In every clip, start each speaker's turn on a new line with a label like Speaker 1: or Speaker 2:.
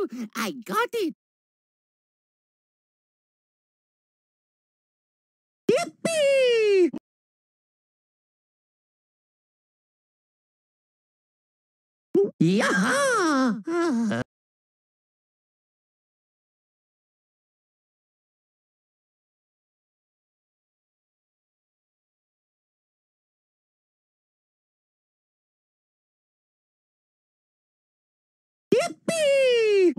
Speaker 1: I got it. Yippee! Yaha! Yippee!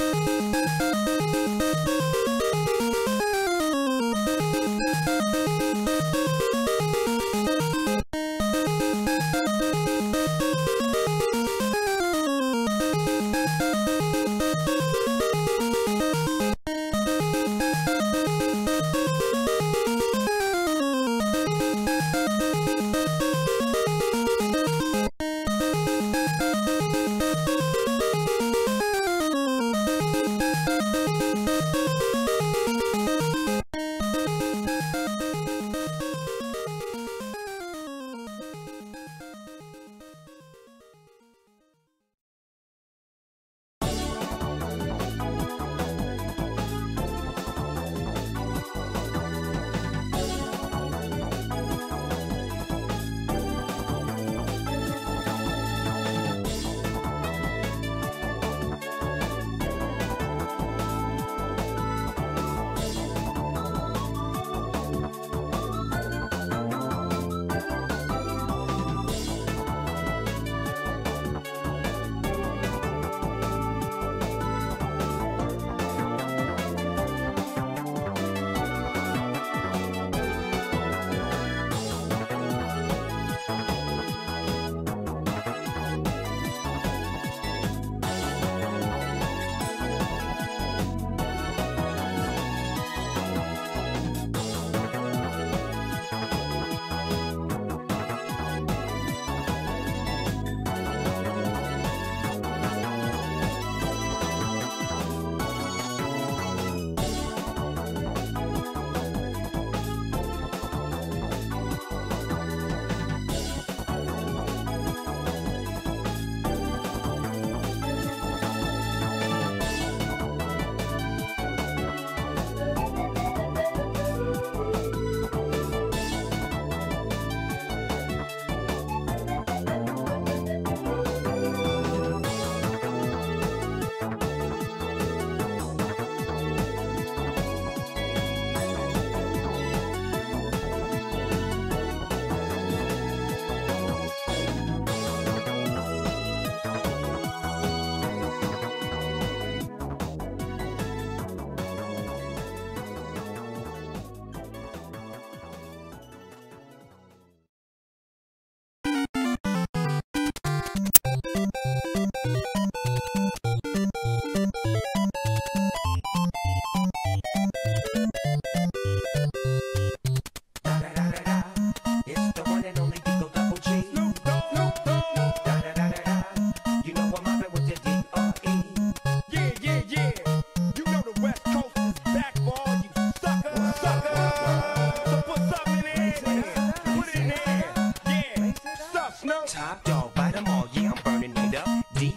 Speaker 2: Top dog, bite them all, yeah, I'm burning it up.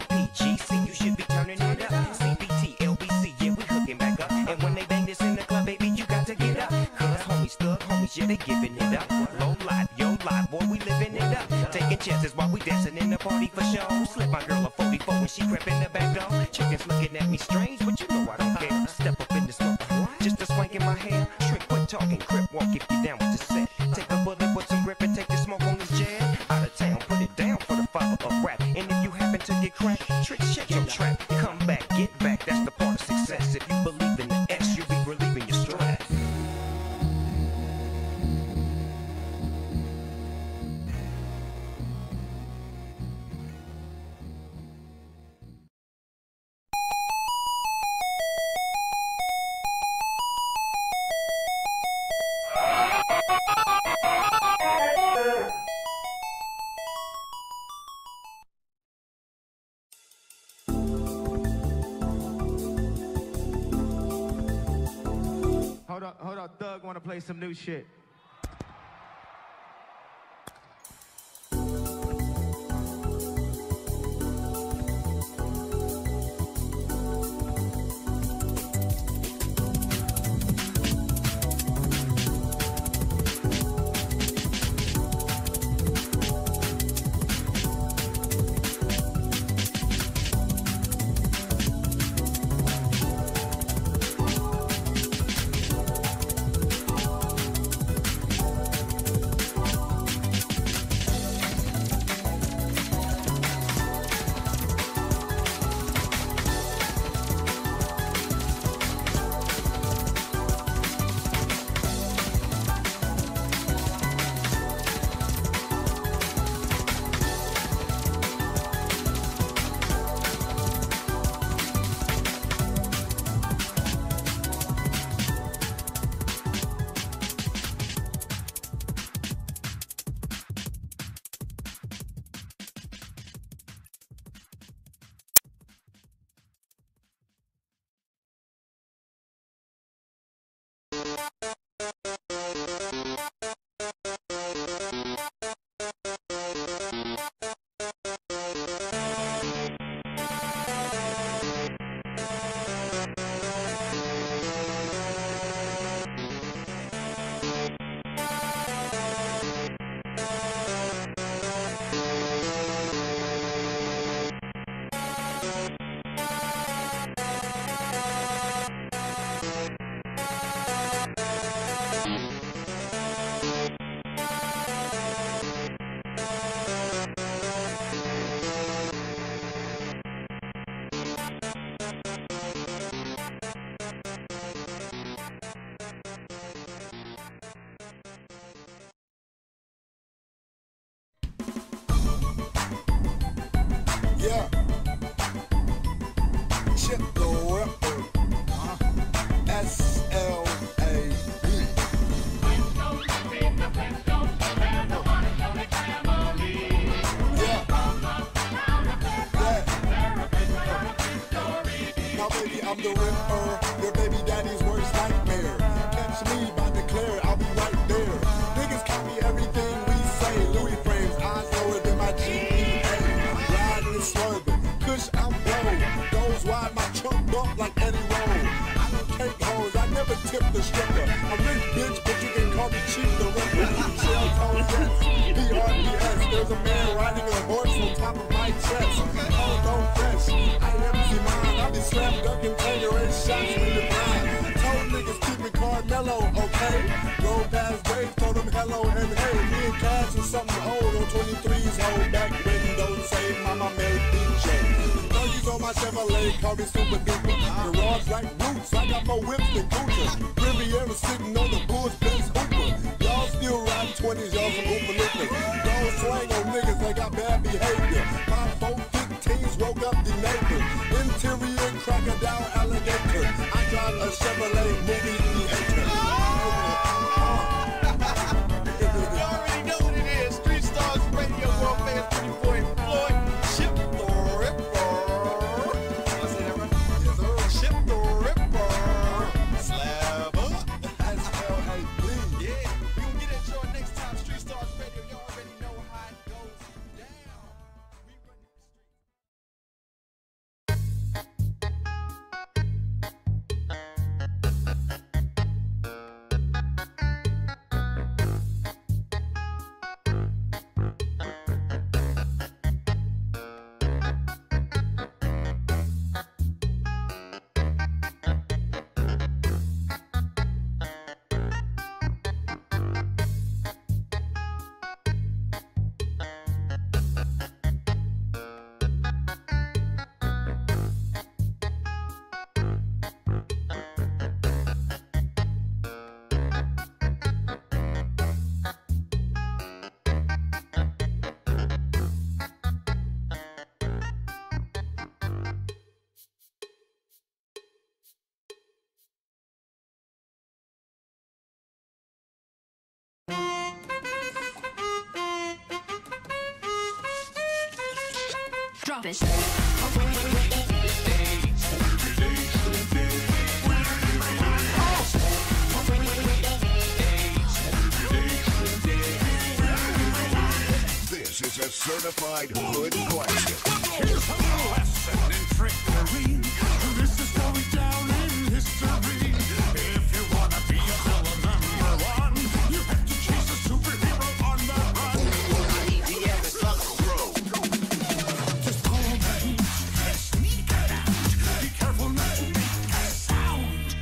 Speaker 2: DPGC, you should be turning it up. CBT, LBC, yeah, we hooking back up. And when they bang this in the club, baby, you got to get up. Cause homies, thug homies, yeah, they giving it up. Low lot, yo lot, boy, we living it up. Taking chances while we dancing in the party for show. Slip my girl a 44 when she crept in the back door. Chickens looking at me strange, but you know I don't care. Step up in the smoke, just a swank in my hair. Trick, quit talking, crip walk if you down with the set. Take a bullet with some grip and take the smoke on this jet. Out of town, put it down for the father of rap. And if you happen to get cracked, trick, shake your trap. Come back, get back, that's the part of success. If you believe in the S, you'll be relieving your stress.
Speaker 3: Hold up, Thug wanna play some new shit.
Speaker 4: Ship the Ripper. S-L-A-B. Now baby, I'm the Ripper, your baby daddy's worst nightmare. Catch me by declare, I'll be right there. Niggas copy everything we say. Louis frames, eyes lower than my GPA. Riding and swerving, kush I'm blown. Goes wide, my trunk bump like Eddie Roll. I don't cake hoes, I never tip the stripper. I'm rich bitch, but you can call me cheap the Ripper. Shell tone yes, B-R-E-S. There's a man riding a horse on top of my chest. Oh, don't fresh, I empty mine. I be slam dunking, Tangerine shots when you blind. Told niggas keep it Carmelo, okay? Roll past Dave, told them hello and hey. Me and Cash is something old on 23's hold back windows. Say mama made DJ. No use on my Chevrolet, call me super duper. Garage like roots, I got more whips than Gucci. Riviera sitting on the Bulls, Benz Hooper. Y'all still riding 20s, y'all some Oompa Loompas. Don't swing on niggas, they got bad behavior. 5-4-15s woke up the neighbors. Interior crocodile alligator. I drive a Chevrolet movie theater.
Speaker 5: You already know what it is. Street Stars Radio, World Famous Pretty Boy Floyd. Ship the Ripper. Did I say that right? Yes, sir. Ship the Ripper. Slab up.
Speaker 4: S-L-A-B.
Speaker 5: Yeah, we gonna get at y'all next time. Street Stars Radio, y'all already know how it goes down. We run the
Speaker 6: Drop it.
Speaker 7: This is a certified hood classic.
Speaker 8: Here's a little lesson in trickery. This is going down in history. If you wanna be a villain number one, you have to chase a superhero on the run. Just follow the heat and sneak it out. Be careful not to make a sound.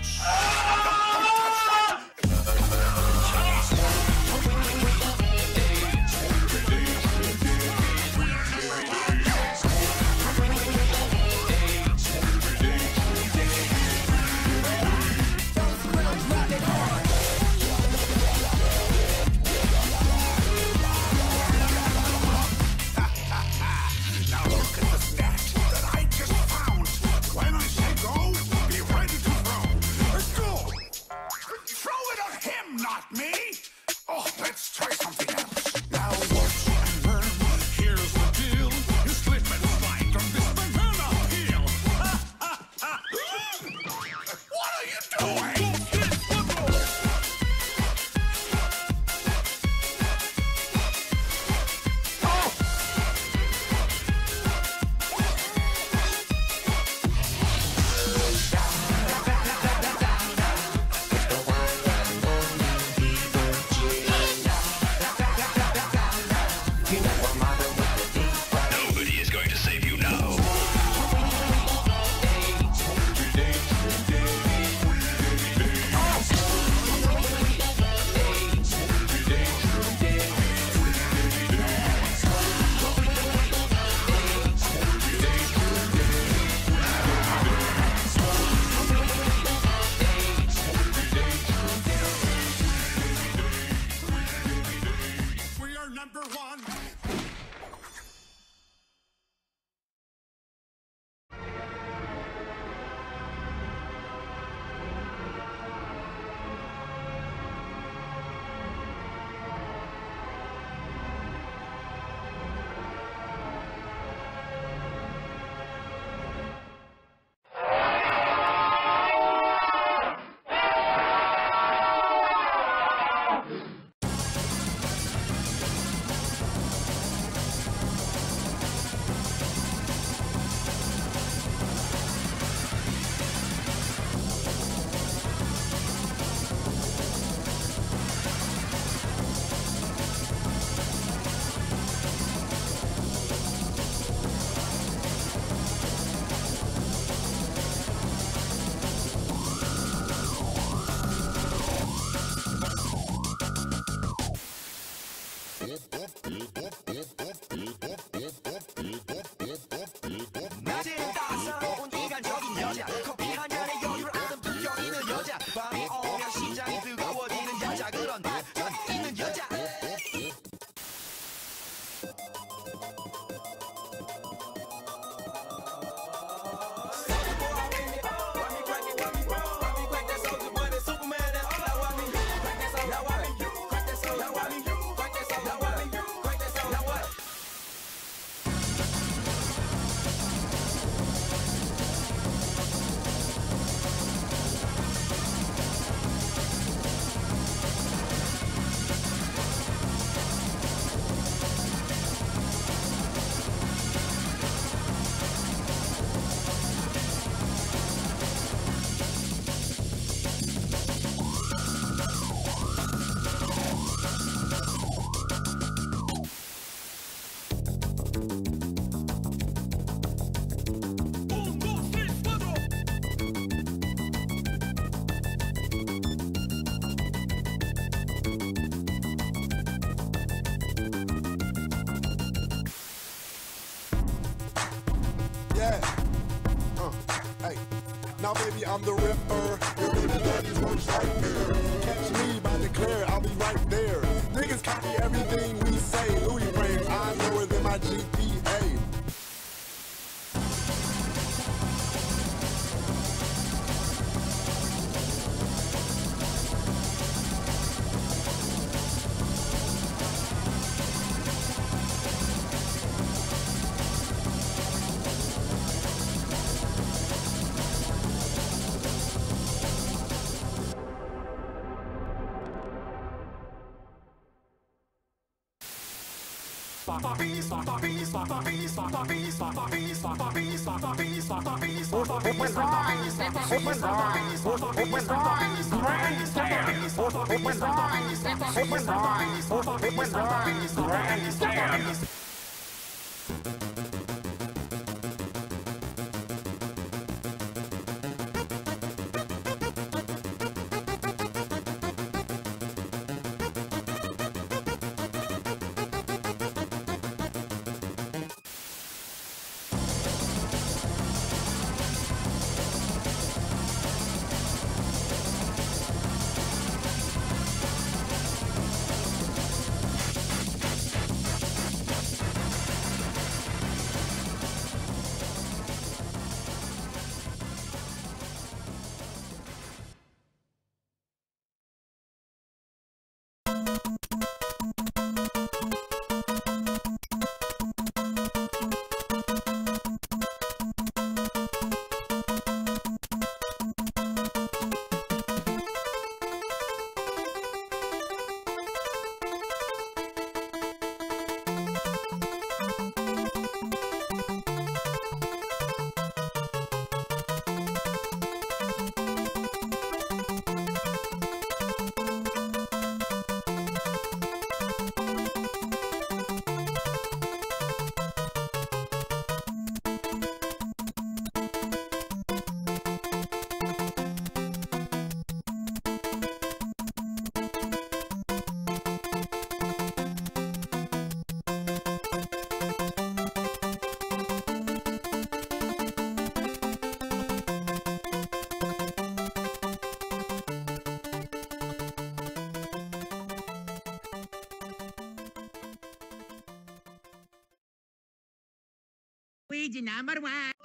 Speaker 4: Hey, now baby, I'm the Ripper. Your baby daddy's worst nightmare. Catch me by Declare, I'll be right there. Niggas copy everything we say. Louis frames, eyes lower than my GPA.
Speaker 1: Luigi #1.